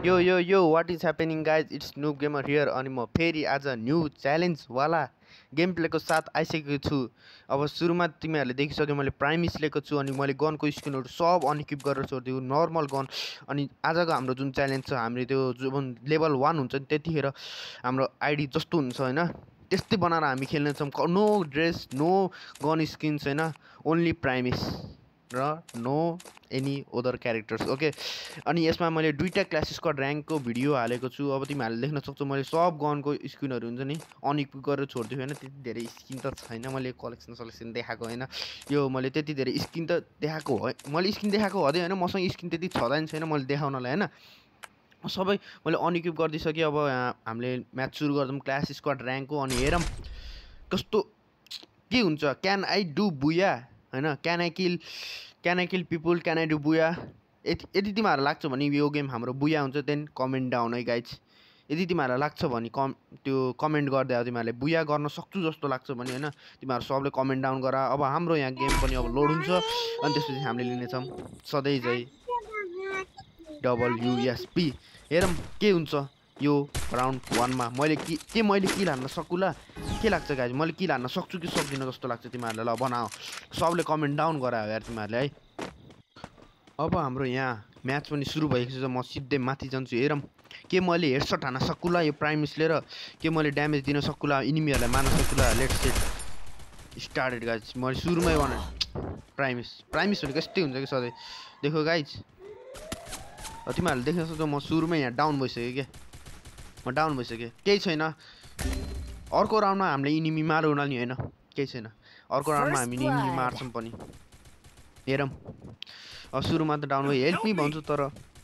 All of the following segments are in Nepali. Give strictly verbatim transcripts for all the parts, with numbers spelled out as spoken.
Yo yo yo, what is happening guys? It's Noob Gamer here अनि म फेरि आज न्यू च्यालेन्ज वाला गेम प्लेको साथ आइसकेको छु। अब सुरुमा तिमीहरूले देखिसक्यो मैले प्राइमिस लिएको छु अनि मैले गनको स्किनहरु सब अनइक्विप गरेर छोड्दिउ नर्मल गन। अनि आजको हाम्रो जुन च्यालेन्ज छ हामीले त्यो जुन लेभल वन हुन्छ नि त्यतिखेर हाम्रो आइडी जस्तो हुन्छ हैन त्यस्तै बनाएर हामी खेल्ने छौं। No dress no gun skins हैन ओन्ली प्राइमिस र no any other characters okay. अनि यसमा मैले दुईटा क्लास स्क्वाड र्याङ्कको भिडियो हालेको छु। अब तिमीहरूले देख्न सक्छौ मैले सब गनको स्किनहरु हुन्छ नि अनइक्विप गरेर छोड्दिउ हैन। त्यति धेरै स्किन त छैन मैले कलेक्सन सलेक्सन देखाएको हैन। यो मैले त्यति धेरै स्किन त देखाएको हो मैले स्किन देखाएको हदै हैन मसँग स्किन त्यति छँदैन छैन मैले देखाउनलाई हैन सबै मैले अनइक्विप गर्दिसके। अब हामीले म्याच सुरु गर्छौं क्लास स्क्वाड र्याङ्कको। अनि हेरौं कस्तो के हुन्छ। क्यान आई डु बुया हैन can I kill can I kill people can I do booyah. यदि तिमीहरूलाई लाग्छ भने यो गेम हाम्रो बुया हुन्छ देन कमेन्ट डाउन है गाइज। यदि तिमीहरूलाई लाग्छ भने कम त्यो कमेन्ट गर्दै आऊ तिमीहरूले बुया गर्न सक्छु जस्तो लाग्छ भने हैन तिमीहरू सबले कमेन्ट डाउन गर। अब हाम्रो यहाँ गेम पनि अब लोड हुन्छ अनि त्यसपछि हामीले लिनेछौं सधैँ जै डबल युएसपी। हेरौं के हुन्छ यो राउन्ड वन मा मैले के के मैले किल हान्न सकुला के लाग्छ गाइज मैले किल हान्न सक्छु कि सक्दिन जस्तो लाग्छ तिमीहरूले। ल बनाऊ सबले कमेन्ट डाउन गरायो यार तिमीहरूले है। अब हाम्रो यहाँ म्याच पनि सुरु भएको छ म सिधै माथि जान्छु। हेरौं के मैले हेडसट हान्न सकुला यो प्राइमिस लिएर के मैले ड्यामेज दिन सकुला इनिमीहरूलाई मार्न सकुला। Let's get started guys. मैले सुरुमै भने प्राइमिस प्राइमिस भनेको यस्तै हुन्छ कि सधैँ देखो गाइज। तिमीहरूले देख्न सक्छौ म सुरुमै यहाँ डाउन भइसकेँ के म डाउन भइसकेँ केही छैन। अर्को राउन्डमा हामीले इनिमी मारौँ नि हैन केही छैन अर्को राउन्डमा हामी इनिमी मार्छौं पनि। हेरौं अब सुरुमा त डाउन भयो हेल्प मी भन्छु तर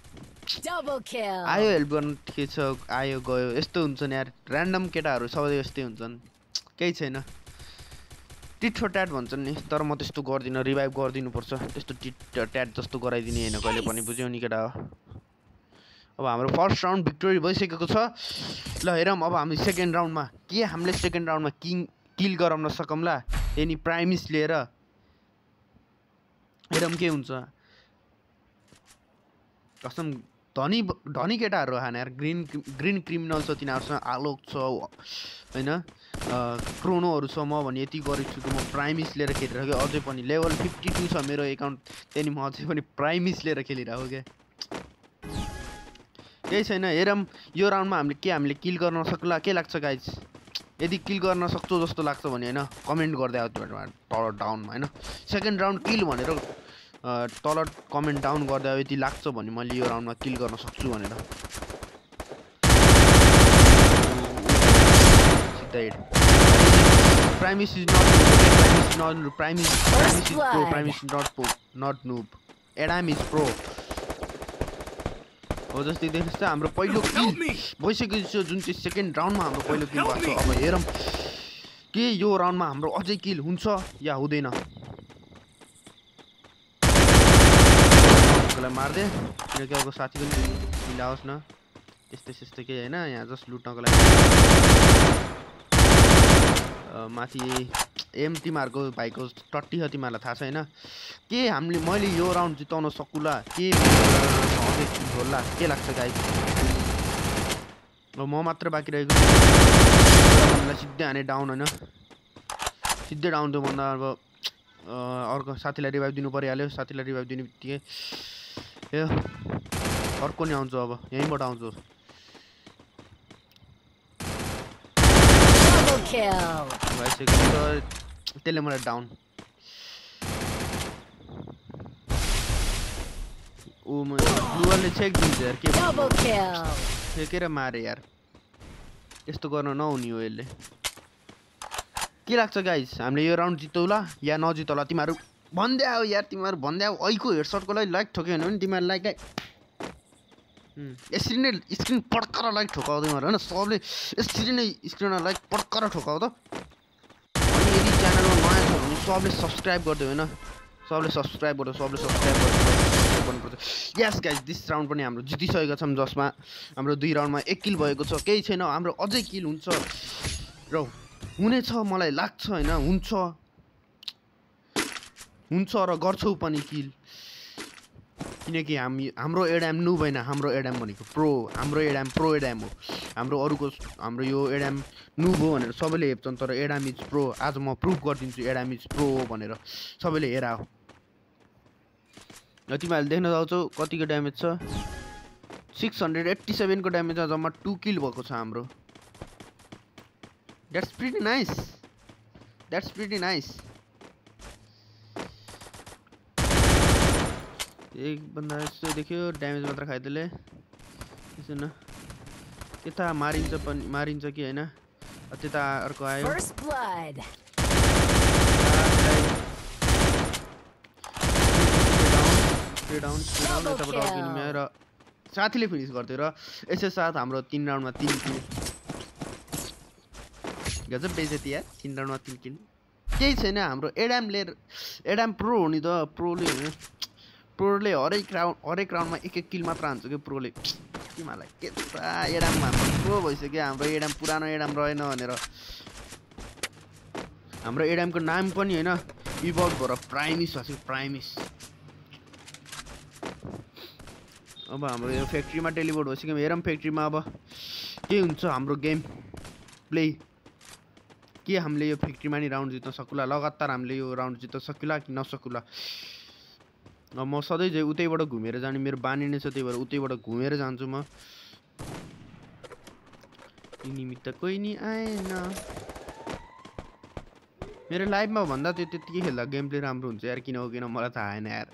आयो हेल्प गर्न के छ आयो गयो यस्तो हुन्छ नि यार र्यान्डम केटाहरू सबै यस्तै हुन्छन् केही छैन। टिट फर ट्याट भन्छन् नि तर म त्यस्तो गर्दिन रिभाइभ गरिदिनु पर्छ त्यस्तो टिट ट्याट जस्तो गराइदिने हैन कहिले पनि बुझ्यौ नि केटा हो। अब हाम्रो फर्स्ट राउन्ड भिक्टोरी भइसकेको छ। ल हेरौं अब हामी सेकेन्ड राउन्डमा के हामीले सेकेन्ड राउन्डमा किङ किल गराउन सकौँला एनी प्राइमिस लिएर। हेरौं के हुन्छ। कसम धनी धनी केटाहरू हान यार ग्रीन ग्रीन क्रिमिनल छ तिनीहरूसँग आलोक छ हैन क्रोनोहरू छ। म भने यति गरेछु कि म प्राइमिस लिएर खेलिरहेको अझै पनि लेभल फिफ्टी टू छ मेरो एकाउन्ट त्यही म अझै पनि प्राइमिस लिएर खेलिरहेको के केही छैन। हेरौं यो राउन्डमा हामीले के हामीले किल गर्न सक्ला के लाग्छ गाइज। यदि किल गर्न सक्छौ जस्तो लाग्छ भने हैन कमेन्ट गर्दै आऊ तल डाउनमा हैन सेकेन्ड राउन्ड किल भनेर तल कमेन्ट डाउन गर्दै आऊ यदि लाग्छ भने मैले यो राउन्डमा किल गर्न सक्छु भनेर। सिधै Primis is not Primis is not Primis Primis is pro Primis is not pro not noob Adam is pro हो जस्तै देख्नुस् हाम्रो पहिलो किल भइसकेको छ जुन चाहिँ सेकेन्ड राउन्डमा हाम्रो पहिलो किल भएको छ। अब हेरौं के यो राउन्डमा हाम्रो अझै किल हुन्छ या हुँदैन। कसलाई मार्दे किनकि अब साथी पनि मिलाओस् न यस्तै यस्तै के हैन यहाँ जस्ट लुट्नको लागि माथि एम तिमीहरूको भाइको टट्टी छ तिमीहरूलाई थाहा छ हैन के हामीले मैले यो राउन्ड जिताउन सकुला के होला के लाग्छ गाइज। अब म मात्र बाँकी रहेको सिधै हाने डाउन हैन सिधै डाउन त्यो भन्दा अब अर्को साथीलाई रिभाइभ दिनु परिहाल्यो साथीलाई रिभाइभ दिने बित्तिकै ए अर्को नि आउँछ अब यहीँबाट आउँछ त्यसले मलाई डाउन ओ म ब्लुअरले चेक दिन्छ यार के फेकेर मारे यार यस्तो गर्न नहुने हो यसले। के लाग्छ गाइज हामीले यो राउन्ड जितौला या नजितौला तिमीहरू भन्दै आऊ यार तिमीहरू भन्दै आऊ। अहिलेको हेडसटको लागि लाइक ठोक्यो भने तिमीहरू लाइक यसरी नै स्क्रिन पड्कर लाइक ठोकाउ तिमीहरू हैन सबले यसरी नै स्क्रिनमा लाइक पड्कर ठोकाउ त। अनि यदि च्यानलमा नयाँ छ भने सबले सब्स्क्राइब गरिदियो हैन सबले सब्स्क्राइब गर्यो सबले सब्स्क्राइब गर्नुपर्छ। यस गाइज दिस राउन्ड पनि हाम्रो जितिसकेका छौँ जसमा हाम्रो दुई राउन्डमा एक किल भएको छ केही छैन हाम्रो अझै किल हुन्छ र हुनेछ मलाई लाग्छ हैन हुन्छ हुन्छ र गर्छौ पनि किल किनकि हामी हाम्रो एडाम नुब होइन हाम्रो एडाम भनेको प्रो हाम्रो एडाम प्रो एडाम हो हाम्रो अरूको हाम्रो यो एडाम नुब हो भनेर सबैले हेप्छन् तर एडाम इज प्रो आज म प्रुफ गरिदिन्छु एडाम इज प्रो हो भनेर सबैले हेरा हो र तिमीहरूले देख्न सक्छौ कतिको ड्यामेज छ सिक्स हन्ड्रेड एट्टी सेभेन को ड्यामेज छ जम्मा टू किल भएको छ हाम्रो that's pretty nice that's pretty nice एक बन्दा यस्तो देख्यो ड्यामेज मात्र खाइदिएले त्यसो न त्यता मारिन्छ पनि मारिन्छ कि होइन त्यता अर्को आयो डाउन डाउन यताबाट अर्को र साथीले फिनिस गर्थ्यो र यसै साथ हाम्रो तीन राउन्डमा तीन किल गजब बेइज्जती यार तीन राउन्डमा तीन किल केही छैन हाम्रो एडामले एडाम प्रो हो नि त प्रोले होइन प्रोले हरेक राउन्ड हरेक राउन्डमा एक एक किल मात्र हान्छ कि प्रोले तिमीहरूलाई के त एडाममा हाम्रो प्रो भइसक्यो हाम्रो एडाम पुरानो एडाम रहेन भनेर हाम्रो एडामको नाम पनि होइन इभल्भ भएर प्राइमिस भएको छ प्राइमिस अब हाम्रो यो फ्याक्ट्रीमा टेलिपोर्ट भइसक्यो हेरौँ फ्याक्ट्रीमा अब के हुन्छ हाम्रो गेम प्ले के हामीले यो फ्याक्ट्रीमा नि राउन्ड जित्न सकुला लगातार हामीले यो राउन्ड जित्न सकुला कि नसकुला अब म सधैँ चाहिँ उतैबाट घुमेर जाने मेरो बानी नै छ त्यही भएर उतैबाट घुमेर जान्छु म निमित्त कोही नि आएन मेरो लाइभमा भन्दा त्यो त्यतिकै खेल्दा गेम प्ले राम्रो हुन्छ यार किन हो किन मलाई थाहा आएन यार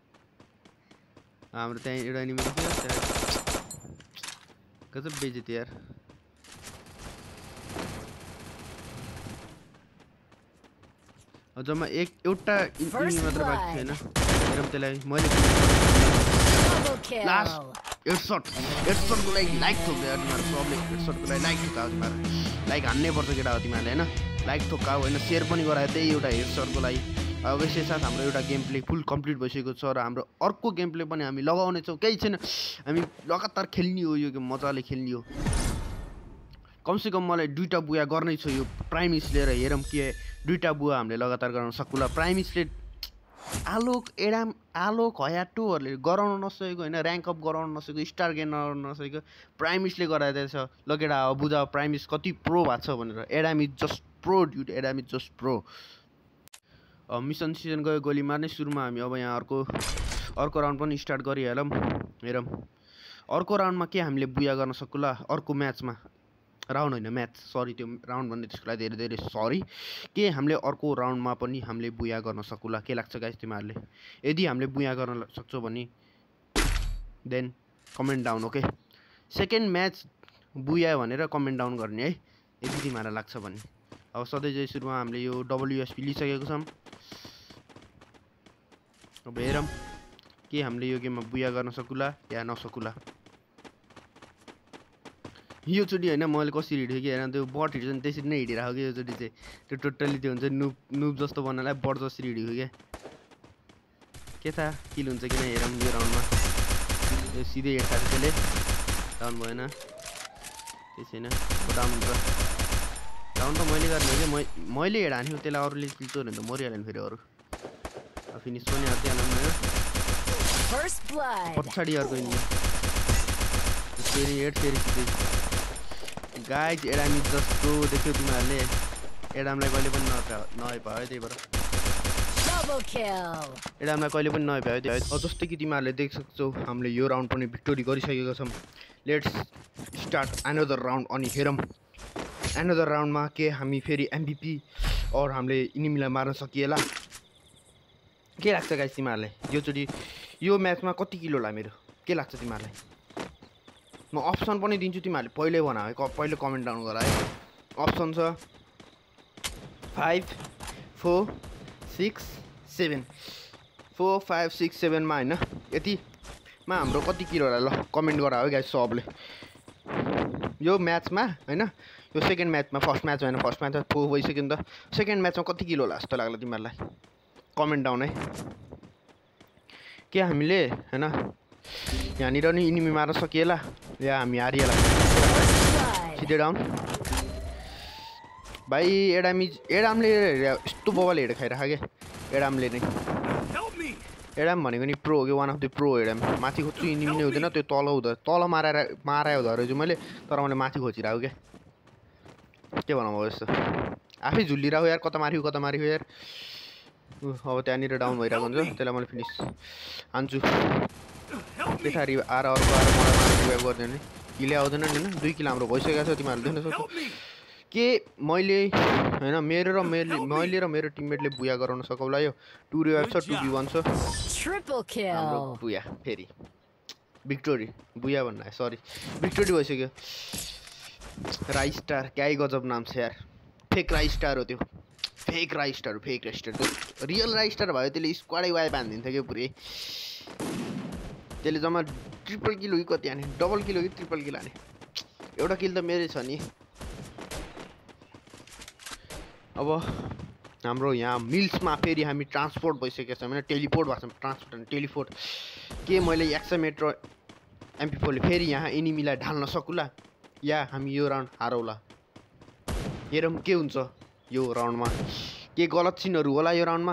हाम्रो त्यहाँ एउटा एनिमी थियो गजब बेइज्जती यार जम्मा एक एउटा एनिमी मात्र बाँकी छैन हेरौँ त्यसलाई मैले लास्ट हेडसट हेडसटको लागि लाइक ठोक्दै तिमीहरू सबले हेडसटको लागि लाइक ठोकाओ तिमीहरू लाइक हान्नै पर्छ केटा हो तिमीहरूले होइन लाइक ठोकाओ होइन सेयर पनि गरायो त्यही एउटा हेडसटको लागि अब यसै साथ हाम्रो एउटा गेम प्ले फुल कम्प्लिट भइसकेको छ र हाम्रो अर्को गेम प्ले पनि हामी लगाउनेछौँ केही छैन हामी लगातार खेल्ने हो यो गेम मजाले खेल्ने हो कमसेकम मलाई दुईवटा बुवा गर्नै छ यो प्राइमिस लिएर हेरौँ के दुईवटा बुवा हामीले लगातार गराउन सकुला प्राइमिसले आलोक एडाम आलोक हयाटोहरूले गराउन नसकेको होइन ऱ्याङ्क अप गराउन नसकेको स्टार गेन गराउन नसकेको प्राइमिसले गराइदिएछ लगेडा अब बुझा प्राइमिस कति प्रो भएको छ भनेर Adam is just pro dude Adam is just pro mission season गयो गोली मार्ने सुरुमा हामी अब यहाँ अर्को अर्को राउन्ड पनि स्टार्ट गरिहालौँ हेरौँ अर्को राउन्डमा के हामीले बुया गर्न सकुला अर्को म्याचमा राउन्ड होइन म्याच सरी त्यो राउन्ड भन्ने त्यसको लागि धेरै धेरै सरी के हामीले अर्को राउन्डमा पनि हामीले बुया गर्न सकुला के लाग्छ गाइस तिमीहरूले यदि हामीले बुया गर्न सक्छौँ भने then comment down okay second match booyah भनेर कमेन्ट डाउन गर्ने है यदि तिमीहरूलाई लाग्छ भने अब सधैँ चाहिँ सुरुमा हामीले यो डब्लुएसपी लिइसकेको छौँ अब हेरौँ के हामीले यो गेममा बुया गर्न सकुला या नसकुला योचोटि होइन मैले कसरी हिँडेँ कि हेर त्यो बट हिँड्छ नि त्यसरी नै हिँडिरहेको कि योचोटि चाहिँ त्यो टोटल्ली त्यो हुन्छ नुब नुब जस्तो बनालाई बट जसरी हिँडेको क्या के थाहा किल हुन्छ किन हेरौँ यो राउन्डमा यो सिधै हेर्छ त्यसले डाउन भएन केही छैन डाउन हुन्छ डाउन त मैले गर्ने हो कि मैले हेड हान्यो त्यसलाई अरूले किल्छ भने त मरिहाल्यो नि फेरि अरू फिनिस पनि हालिहाल्नु पछाडि अर्को फेरि हेड फेरि सिधै guys Adam is just pro देख्यौ तिमीहरूले एडामलाई कहिले पनि नभए भयो त्यही भएर एडामलाई कहिले पनि नभए भयो त्यही जस्तै कि तिमीहरूले देख सक्छौ हामीले यो राउन्ड पनि भिक्टोरी गरिसकेका छौँ लेट्स स्टार्ट एनदर राउन्ड अनि हेरौँ एनदर राउन्डमा के हामी फेरि एमभिपी और हामीले इनिमीलाई मार्न सकिएला के लाग्छ गाइज तिमीहरूलाई योचोटि यो म्याचमा कति किलो होला मेरो के लाग्छ तिमीहरूलाई म अप्सन पनि दिन्छु तिमीहरूले पहिल्यै भन है पहिले कमेन्ट डाउन गर है अप्सन छ five four six seven four five six सेभेनमा होइन यतिमा हाम्रो कति किलो होला ल कमेन्ट गर है गाइस सबले यो म्याचमा होइन यो सेकेन्ड म्याचमा फर्स्ट म्याच होइन फर्स्ट म्याचमा फोर भइसक्यो नि त सेकेन्ड म्याचमा कति किलो होला जस्तो लाग्ला तिमीहरूलाई कमेन्ट डाउन है के हामीले होइन यहाँनिर नि इनिमी मार्न सकिएला या हामी हारिएला सिधै डाउन भाइ एडामी एडामले यस्तो बबाल हेड खाइराख क्या एडामले नै एडम भनेको नि प्रो हो कि one of the pro Adam माथि खोज्छु इनिमी नै हुँदैन त्यो तल हुँदा तल मारेर मारायो हुँदो रहेछ मैले तर मैले माथि खोजिरहेको के के भनौँ अब यस्तो आफै झुल्लिरहेको यार कता मारियो कता मारियो यार अब त्यहाँनिर डाउन भइरहेको हुन्छ त्यसलाई मैले फिनिस हान्छु पछाडि आएर अर्को आएर मलाई मारेर रिभाइभ गरिदियो भने किल आउँदैन नि होइन दुई किल हाम्रो भइसकेको छ तिमीहरू देख्न सक्छौ के मैले होइन मेरो र मैले मैले र मेरो टिममेटले बुया गराउन सकौँला यो टु रिभाइभ छ टु बी वान छ हाम्रो बुया फेरि भिक्टोरी बुया भन्नु सरी भिक्टोरी भइसक्यो राई स्टार क्या गजब नाम छ यार फेक राई स्टार हो त्यो फेक राई स्टार हो फेक राई स्टार त्यो रियल राई स्टार भयो त्यसले स्क्वाडै वाइप हानिदिन्थ्यो क्या पुरै त्यसले जम्मा ट्रिपल किल हो कि कति हाने डबल किल हो कि ट्रिपल किल हाने एउटा किल त मेरै छ नि अब हाम्रो यहाँ मिल्समा फेरि हामी ट्रान्सपोर्ट भइसकेको छौँ होइन टेलिपोर्ट भएको छ ट्रान्सपोर्ट अनि टेलिपोर्ट के मैले एक्सएमएट र एमपी फोरले फेरि यहाँ एनिमीलाई ढाल्न सकुला या हामी यो राउन्ड हारौँला हेरौँ के हुन्छ यो राउन्डमा के गलत चिनहरू होला यो राउन्डमा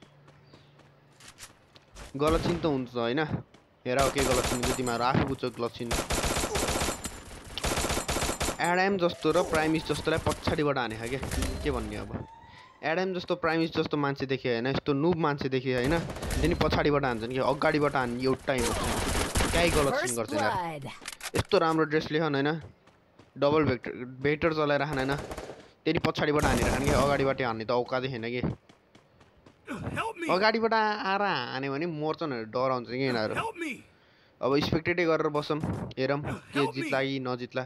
गलत चिन त हुन्छ होइन हेर के गलत चिन तिमीहरू आफै बुझ्छ गलत चिन एडम जस्तो र प्राइमिस जस्तोलाई पछाडिबाट हाने क्या के भन्ने अब एडम जस्तो प्राइमिस जस्तो मान्छे देखेँ होइन यस्तो नुब मान्छे देखेँ होइन त्यही पछाडिबाट हान्छन् कि अगाडिबाट हान्ने एउटै कहीँ गलत चिन गर्छन् यार यस्तो राम्रो ड्रेस लेखन होइन डबल भेक्टर भेक्टर चलाएर हान होइन त्यही पछाडिबाट हानेर खाने कि अगाडिबाटै हान्ने त औकादै छैन कि अगाडिबाट आएर हान्यो भने मर्छन् डराउँछ कि यिनीहरू अब स्पेक्टेटै गरेर बसौँ हेरौँ के जित्ला कि नजित्ला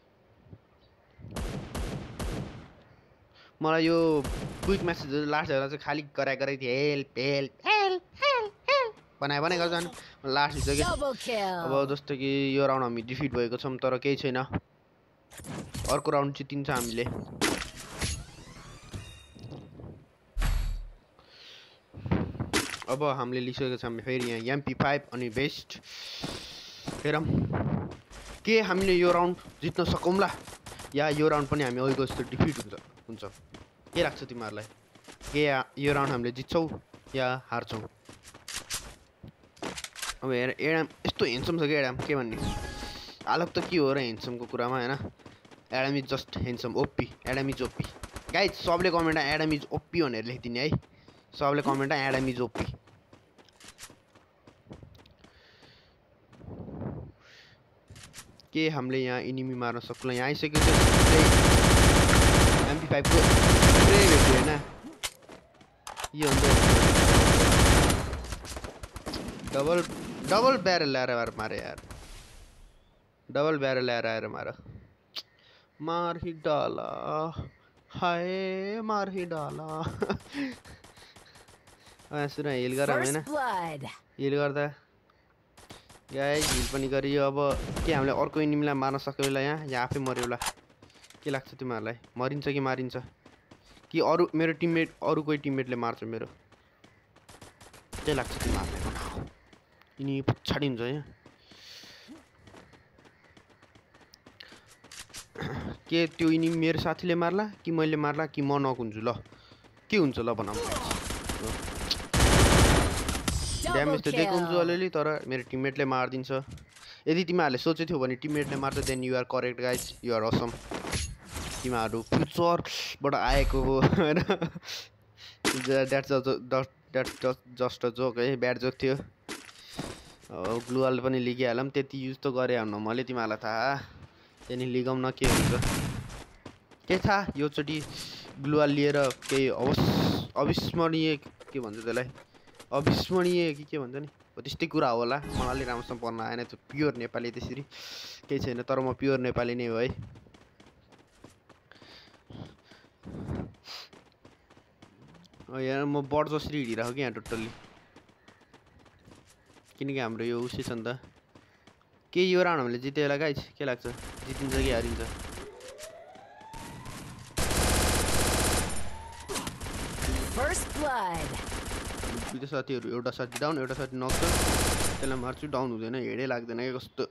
मलाई यो क्विक म्यासेजहरू लास्टहरू चाहिँ खालि गराइ गराइ थियो हेल्प हेल्प हेल्प हेल्प बनाए बनाइ गर्छ अनि लास्ट हुन्छ कि अब जस्तो कि यो राउन्ड हामी डिफिट भएको छौँ तर केही छैन अर्को राउन्ड जितिन्छ हामीले अब हामीले लिइसकेको छौँ फेरि यहाँ एमपी फाइभ अनि बेस्ट हेरौँ के हामीले यो राउन्ड जित्न सकौँला या यो राउन्ड पनि हामी अहिलेको जस्तो डिफिट हुन्छ हुन्छ के लाग्छ तिमीहरूलाई के यो राउन्ड हामीले जित्छौँ या हार्छौँ अब हेर एडम यस्तो ह्यान्डसम छ कि एडम के भन्ने हालत त के हो र ह्यान्डसमको कुरामा होइन Adam is just handsome OP Adam is OP guys सबले कमेन्टमा एडम इज ओपी भनेर लेखिदिने है सबले कमेन्टमा एडम इज ओपी के हामीले यहाँ इनिमी मार्न सक्छौँ यहाँ आइसकेको छ एमपी फाइभको पुरै भेट्यो होइन यो हुन्छ डबल डबल ब्यारल ल्याएर मारे यार डबल ब्यारल ल्याएर आएर मार मार ही डाला हाय मार ही डाला सुन हिल गर होइन हिल गर्दा गाइस हिल पनि गरियो अब के हामीले अर्को एनिमीलाई मार्न सक्यो होला यहाँ या आफै मर्यो होला के लाग्छ तिमीहरूलाई मरिन्छ कि मारिन्छ कि अरू मेरो टिममेट अरू कोही टिममेटले मार्छ मेरो के लाग्छ तिमीहरूलाई बनाऊ यिनी पछाडि हुन्छ यहाँ के त्यो यिनी मेरो साथीले मार्ला कि मैले मार्ला कि म नक हुन्छु ल के हुन्छ ल बनाऊ ड्यामेज त दिएको हुन्छु अलिअलि तर मेरो टिममेटले मारिदिन्छ यदि तिमीहरूले सोचेथ्यौ भने टिममेटले मार्छ then you are correct guys you are awesome तिमीहरू फ्युचरबाट आएको हो होइन that's that's just a joke है ब्याड जोक थियो ग्लुवाल पनि लिगिहालौँ त्यति युज त गरेँ हुन मैले तिमीहरूलाई थाहा त्यहाँदेखि लिगाउँ न के हुन्छ के थाहा योचोटि ग्लुवाल लिएर केही अवस् अविस्मरणीय के भन्छ त्यसलाई अविस्मरणीय कि के भन्छ नि हो त्यस्तै कुरा होला मलाई अलि राम्रोसँग पढ्न आएन त्यो प्योर नेपाली त्यसरी केही छैन तर म प्योर नेपाली नै हो है यहाँ म बढ जसरी हिँडिरहेको कि यहाँ टोटल्ली किनकि हाम्रो यो उसै छ नि त के यो राउन्ड हामीले जित्यो होला गाइज के लाग्छ जितिन्छ कि हारिन्छ दुईटा साथीहरू एउटा साथी डाउन एउटा साथी नक्छ त्यसलाई मार्छु डाउन हुँदैन हेडै लाग्दैन क्या कस्तो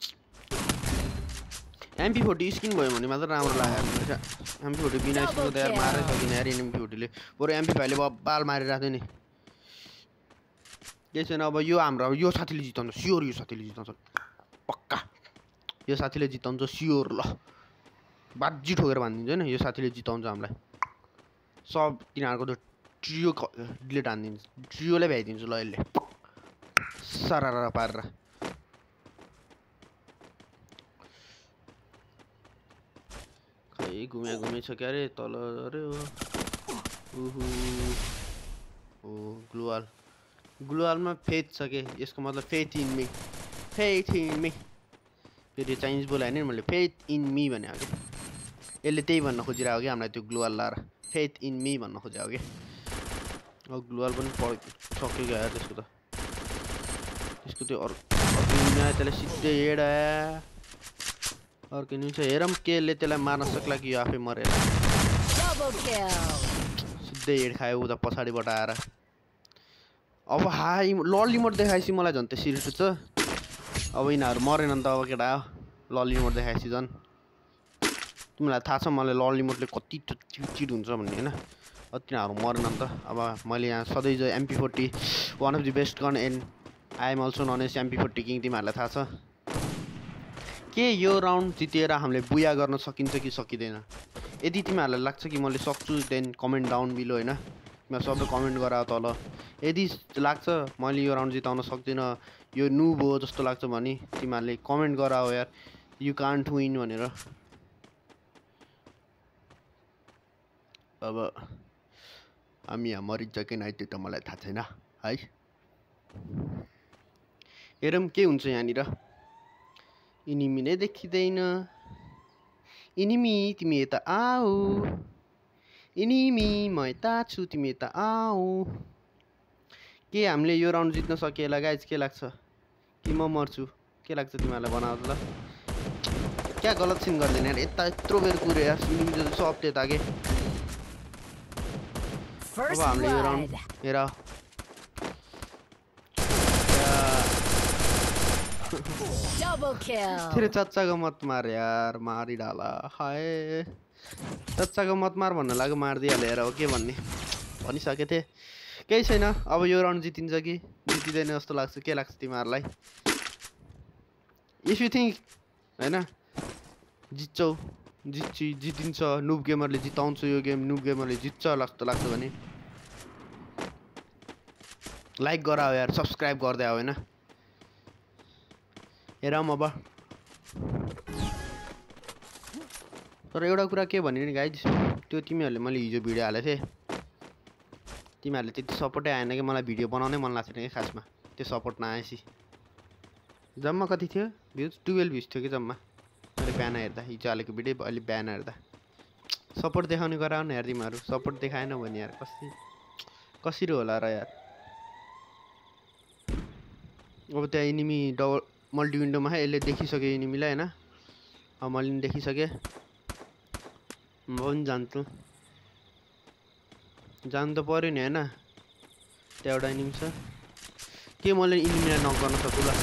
एमपी फोर्टी स्किन भयो भने मात्र राम्रो लाग्यो एमपी फोर्टी बिना स्किनको त यार मारै सकिन यार एमपी फोर्टीले बरु एमपी फाइभले बाल मारिरहेको थियो नि केही छैन अब यो हाम्रो यो साथीले जिताउँछ स्योर यो साथीले जिताउँछ पक्का यो साथीले जिताउँछ स्योर ल बाजी ठोकेर भनिदिन्छु हैन यो साथीले जिताउँछ हामीलाई सब तिनीहरूको त ट्रियो डिलिट हानिदिन्छ ट्रियोले भ्याइदिन्छु ल यसले सरारा पारेर खै घुम्या घुमे छ क्यारे तल अरे उहु ओ ग्लुवाल ग्लुवालमा फेथ छ के यसको मतलब faith in me faith in me फेरि चाइनिज बोलायो नि मैले फेथ इन मी भने हो कि यसले त्यही भन्न खोजिरहेको कि हामीलाई त्यो ग्लुवाल लाएर फेथ इन मी भन्न खोजेको कि अब ग्लुवाल पनि पढ सक्यो क्या त्यसको त त्यसको त्यो अर्को त्यसलाई सिधै हेडा अर्को निम्स हेरौँ केले त्यसलाई मार्न सक्ला कि यो आफै मरेर सिधै हेड खायो उता पछाडिबाट आएर अब हाई लली मोड देखाएपछि मलाई झन् त्यो सिरिस छ अब यिनीहरू मरेन नि त अब केटा लली मोड देखाएपछि झन् तिमीलाई थाहा छ मलाई लली मोडले कति चिड हुन्छ भन्ने होइन अब तिनीहरू मरेन नि त अब मैले यहाँ सधैँ जो MP forty one of the best gun and I am also known as MP forty king तिमीहरूलाई थाहा छ के यो राउन्ड जितेर हामीले बुया गर्न सकिन्छ कि सकिँदैन यदि तिमीहरूलाई लाग्छ कि मैले सक्छु देन कमेन्ट डाउन बिलो होइन तिमीहरू सबै कमेन्ट गर तल यदि लाग्छ मैले यो राउन्ड जिताउन सक्दिनँ यो नुब हो जस्तो लाग्छ भने तिमीहरूले कमेन्ट गर हो यार यु कान्ट विन भनेर अब हामी यहाँ मरिन्छ कि नै त्यो त मलाई थाहा छैन है हेरौँ के हुन्छ यहाँनिर इनिमी नै देखिँदैन इनिमी तिमी यता आऊ इनिमी म यता छु तिमी यता आऊ के हामीले यो राउन्ड जित्न सकिएला गाइज के लाग्छ कि म मर्छु के लाग्छ तिमीहरूलाई बनाऊ ल क्या गलत सिन गर्दैन यार यता यत्रो बेर कुरे यार इनिमी त सब त्यता के अब हामीले यो राउन्ड हेर तेरे चच्चा को मत मार यार मारी डाला हाय चच्चा को मत मार भन्न लाग्यो मारिदिइहाल्यो यार हो के भन्ने भनिसकेको थिएँ केही छैन अब यो राउन्ड जितिन्छ कि जितिँदैन जस्तो लाग्छ के लाग्छ तिमीहरूलाई इफ यु थिङ्क होइन जित्छौ जित्छु जितिन्छ नुब गेमरले जिताउँछ यो गेम नुब गेमरले जित्छ जस्तो लाग्छ भने लाइक गराओ यार सब्सक्राइब गर्दै आओ होइन हेरौँ अब तर एउटा कुरा के भने नि गाइज त्यो तिमीहरूले मैले हिजो भिडियो हालेको थिएँ तिमीहरूले त्यति सपोर्टै आएन कि मलाई भिडियो बनाउनै मन लाग्थेन कि खासमा त्यो सपोर्ट नआएपछि जम्मा कति थियो भ्युज टुवेल्भ भ्युज थियो कि जम्मा मैले बिहान हेर्दा हिजो हालेको भिडियो अहिले बिहान हेर्दा सपोर्ट देखाउने गराउ न यार तिमीहरू सपोर्ट देखाएन भने यार कसरी कसरी होला र यार अब त्यहाँ एनिमी डबल मल्टी विन्डोमा है यसले देखिसक्यो एनिमीलाई होइन अब मैले पनि देखिसकेँ म पनि जान्छु जानु त पऱ्यो नि होइन त्यहाँ एउटा एनिमी छ के मैले एनिमीलाई नक गर्न सक्छु ल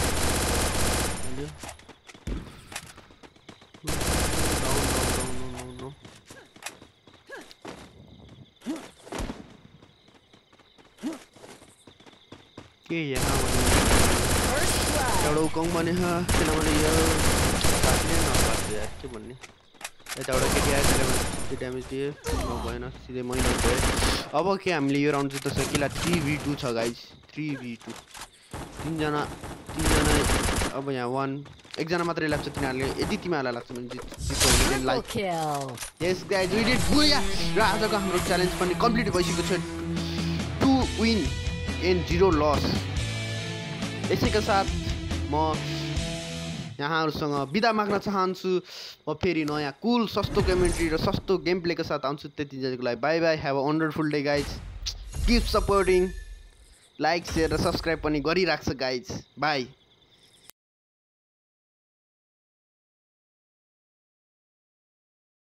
के यहाँ एउटा उकङ भने त्यसलाई मैले यो साथीले नपाएको यार के भन्ने यता एउटा केटी आयो त्यसले त्यो ड्यामेज दिएँ नभएन सिधै मै नगएँ अब के हामीले यो राउन्ड जित्न सकिला थ्री भी टू छ गाइज थ्री भी टू तिनजना तिनजना अब यहाँ वान एकजना मात्रै लाग्छ तिनीहरूले यदि तिमीहरूलाई लाग्छ भने जित्छ like yes guys we did booyah र आजको हाम्रो च्यालेन्ज पनि कम्प्लिट भइसकेको छ two win and zero loss यसैका साथ म यहाँहरूसँग बिदा माग्न चाहन्छु म फेरि नयाँ कुल सस्तो कमेन्ट्री र सस्तो गेम प्लेको साथ आउँछु त्यतिजेको लागि bye bye have a wonderful day guys keep supporting like share र सब्सक्राइब पनि गरिराख्छ गाइज बाई